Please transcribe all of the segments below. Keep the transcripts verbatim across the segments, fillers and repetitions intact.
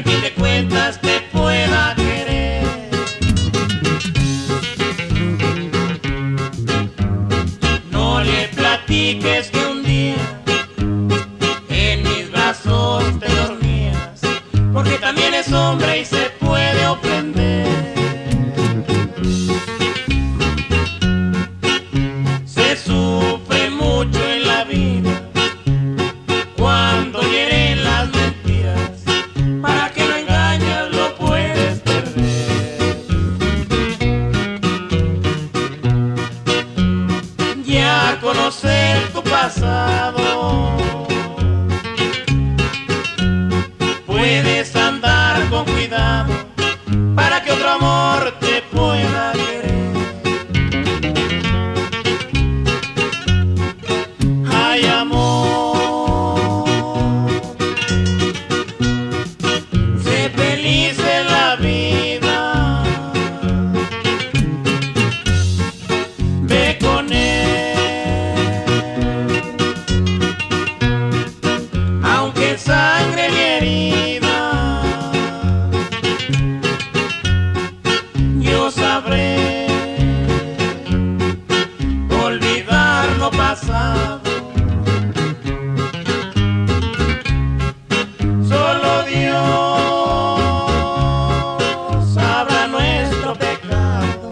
al fin de cuentas te pueda querer. No le platiques que un día en mis brazos te dormías, porque también es hombre y se puede ofender. Se sufre mucho en la vida cuando hieren las mentiras, para que no engañas lo puedes perder. Ya conocer tu pasado, puedes andar con cuidado para que otro amor te pueda querer. Ay, amor, sé feliz en la vida, ve con él, aunque sangre mi herida, yo sabré olvidar lo pasado. Solo Dios sabrá nuestro pecado.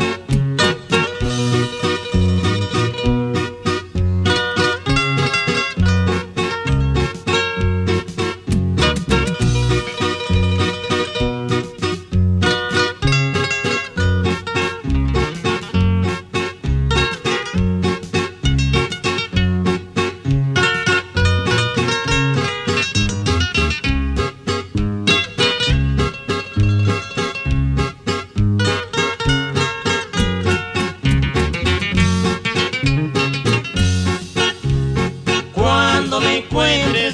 Cuando me encuentres